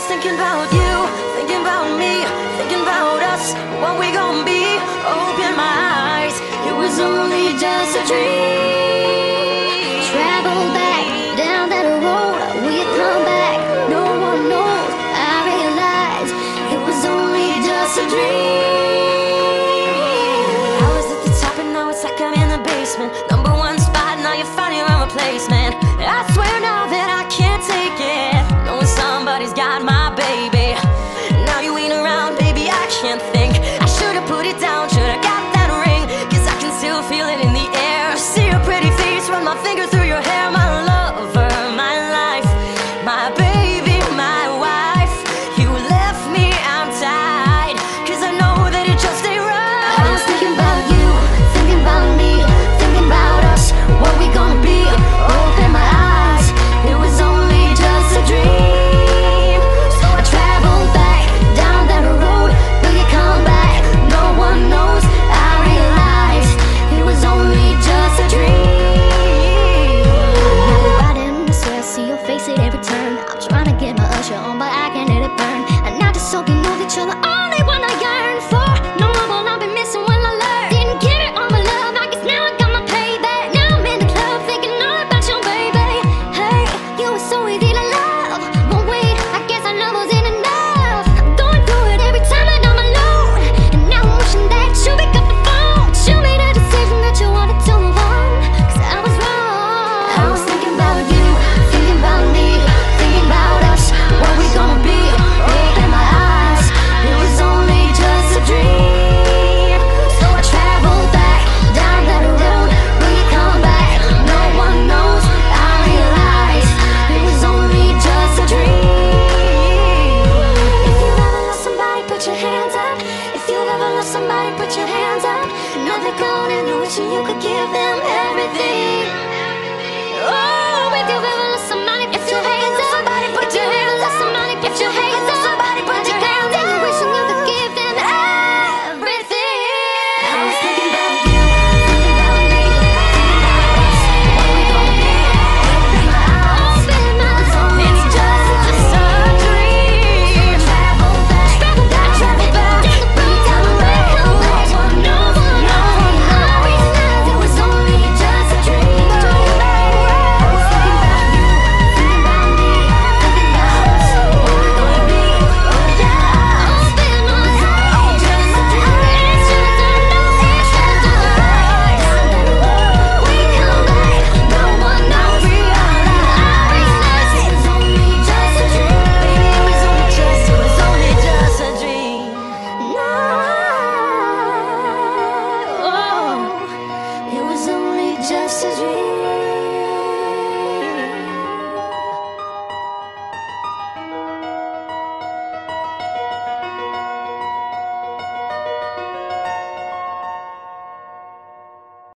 thinking about you, thinking about me, thinking about us, what we gon' be. Open my eyes, it was only just a dream. Travel back down that road, will you come back? No one knows. I realize it was only just a dream. I was at the top and now it's like I'm in the basement. Number one spot, now you're finding my replacement.